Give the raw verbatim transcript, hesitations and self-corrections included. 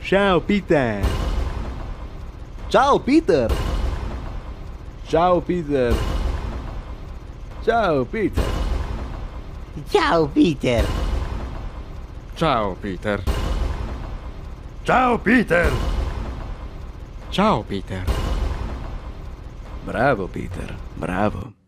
Ciao Peter. Ciao Peter. Ciao Peter. Ciao Peter. Ciao Peter. Ciao Peter. Ciao Peter. Ciao Peter. Bravo Peter, bravo.